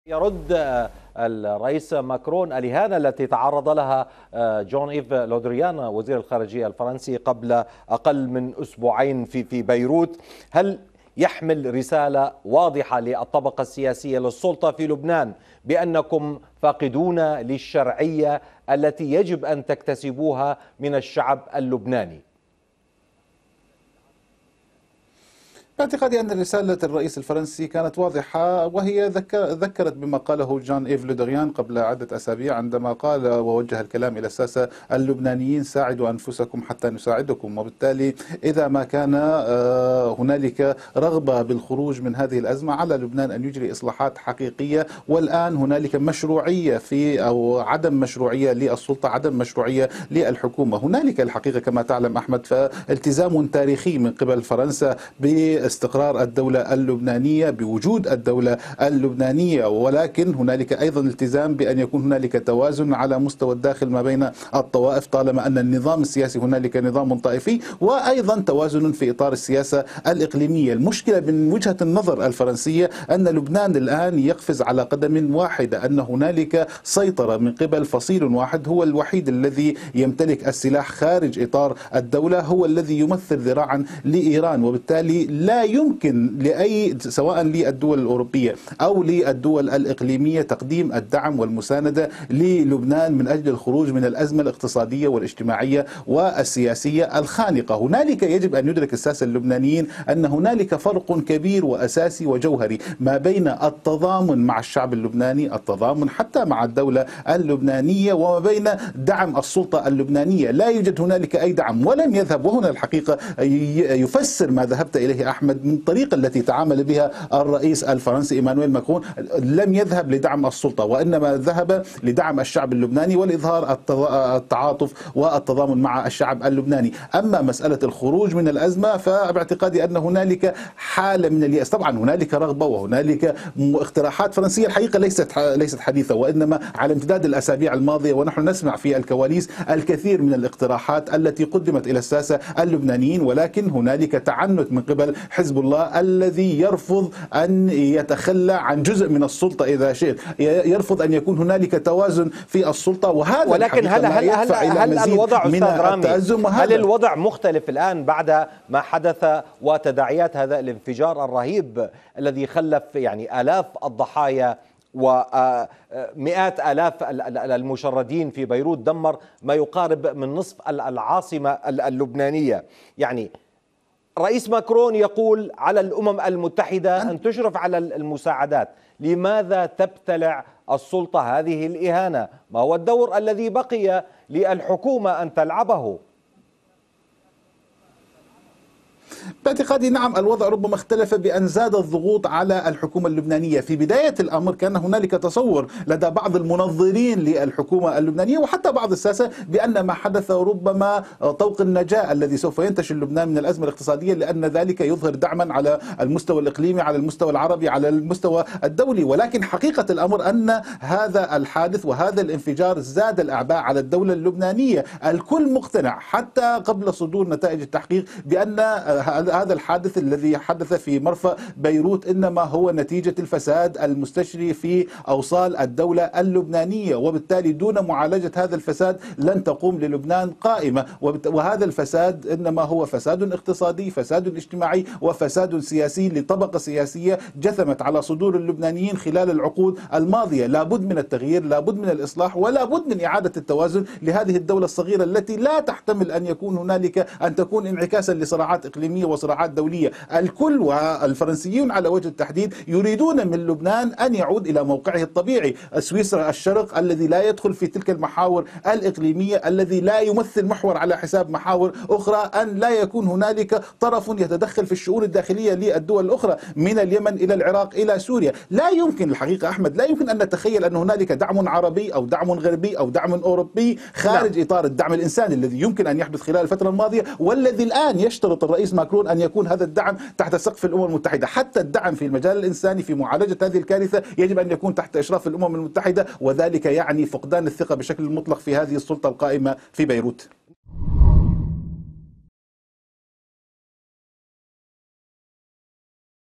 يرد الرئيس ماكرون الإهانة التي تعرض لها جون إيف لودريان وزير الخارجية الفرنسي قبل أقل من أسبوعين في بيروت. هل يحمل رسالة واضحة للطبقة السياسية للسلطة في لبنان بأنكم فاقدون للشرعية التي يجب أن تكتسبوها من الشعب اللبناني؟ باعتقادي أن رسالة الرئيس الفرنسي كانت واضحة، وهي ذكرت بما قاله جان إيف لودريان قبل عدة أسابيع عندما قال ووجه الكلام إلى الساسة اللبنانيين: ساعدوا أنفسكم حتى نساعدكم. وبالتالي إذا ما كان هنالك رغبة بالخروج من هذه الأزمة، على لبنان أن يجري إصلاحات حقيقية. والآن هنالك مشروعية أو عدم مشروعية للسلطة، عدم مشروعية للحكومة. هنالك الحقيقة كما تعلم أحمد فالتزام تاريخي من قبل فرنسا باستقرار الدولة اللبنانية، بوجود الدولة اللبنانية، ولكن هنالك أيضا التزام بأن يكون هنالك توازن على مستوى الداخل ما بين الطوائف، طالما أن النظام السياسي هنالك نظام طائفي، وأيضا توازن في إطار السياسة الإقليمية. المشكلة من وجهة النظر الفرنسية أن لبنان الآن يقفز على قدم واحدة، أن هنالك سيطرة من قبل فصيل واحد هو الوحيد الذي يمتلك السلاح خارج إطار الدولة، هو الذي يمثل ذراعا لإيران. وبالتالي لا يمكن سواء للدول الأوروبية أو للدول الإقليمية تقديم الدعم والمساندة للبنان من أجل الخروج من الأزمة الاقتصادية والاجتماعية والسياسية الخانقة. هنالك يجب أن يدرك الساسة اللبنانيين أن هنالك فرق كبير وأساسي وجوهري ما بين التضامن مع الشعب اللبناني، التضامن حتى مع الدولة اللبنانية، وما بين دعم السلطة اللبنانية. لا يوجد هنالك أي دعم، ولم يذهب، وهنا الحقيقة يفسر ما ذهبت إليه أحمد من الطريقة التي تعامل بها الرئيس الفرنسي إيمانويل ماكرون. لم يذهب لدعم السلطة، وإنما ذهب لدعم الشعب اللبناني ولإظهار التعاطف والتضامن مع الشعب اللبناني. أما مسألة الخروج من الأزمة فباعتقادي أن هنالك حالة من اليأس. طبعا هنالك رغبة وهنالك اقتراحات فرنسية الحقيقة ليست حديثة، وإنما على امتداد الأسابيع الماضية ونحن نسمع في الكواليس الكثير من الاقتراحات التي قدمت إلى الساسة اللبنانيين، ولكن هنالك تعنت من قبل حزب الله الذي يرفض أن يتخلى عن جزء من السلطة إذا شئت، يرفض أن يكون هنالك توازن في السلطة. وهذا ولكن هل الوضع أستاذ رامي، هل الوضع مختلف الآن بعد ما حدث وتداعيات هذا الانفجار الرهيب الذي خلف آلاف الضحايا ومئات آلاف المشردين في بيروت، دمر ما يقارب من نصف العاصمة اللبنانية؟ رئيس ماكرون يقول على الأمم المتحدة أن تشرف على المساعدات. لماذا تبتلع السلطة هذه الإهانة؟ ما هو الدور الذي بقي للحكومة أن تلعبه؟ باعتقادي نعم، الوضع ربما اختلف بأن زاد الضغوط على الحكومة اللبنانية. في بداية الأمر كان هنالك تصور لدى بعض المنظرين للحكومة اللبنانية وحتى بعض الساسة بأن ما حدث ربما طوق النجاة الذي سوف ينتشل لبنان من الأزمة الاقتصادية، لأن ذلك يظهر دعما على المستوى الإقليمي، على المستوى العربي، على المستوى الدولي. ولكن حقيقة الأمر أن هذا الحادث وهذا الانفجار زاد الأعباء على الدولة اللبنانية. الكل مقتنع حتى قبل صدور نتائج التحقيق بأن هذا الحادث الذي حدث في مرفأ بيروت إنما هو نتيجة الفساد المستشري في أوصال الدولة اللبنانية، وبالتالي دون معالجة هذا الفساد لن تقوم للبنان قائمة. وهذا الفساد إنما هو فساد اقتصادي، فساد اجتماعي، وفساد سياسي لطبقة سياسية جثمت على صدور اللبنانيين خلال العقود الماضية. لابد من التغيير، لابد من الإصلاح، ولا بد من إعادة التوازن لهذه الدولة الصغيرة التي لا تحتمل أن يكون هنالك أن تكون انعكاسا لصراعات إقليمية وصراعات دولية. الكل والفرنسيون على وجه التحديد يريدون من لبنان أن يعود إلى موقعه الطبيعي، سويسرا الشرق الذي لا يدخل في تلك المحاور الإقليمية، الذي لا يمثل محور على حساب محاور أخرى، أن لا يكون هنالك طرف يتدخل في الشؤون الداخلية للدول الأخرى من اليمن إلى العراق إلى سوريا. لا يمكن الحقيقة أحمد، لا يمكن أن نتخيل أن هنالك دعم عربي أو دعم غربي أو دعم أوروبي خارج إطار الدعم الإنساني الذي يمكن أن يحدث خلال الفترة الماضية، والذي الآن يشترط الرئيس ماكرون أن يكون هذا الدعم تحت سقف الأمم المتحدة. حتى الدعم في المجال الإنساني في معالجة هذه الكارثة يجب أن يكون تحت إشراف الأمم المتحدة، وذلك يعني فقدان الثقة بشكل مطلق في هذه السلطة القائمة في بيروت.